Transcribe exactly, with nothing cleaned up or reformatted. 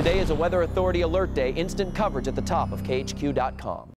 Today is a Weather Authority alert day. Instant coverage at the top of K H Q dot com.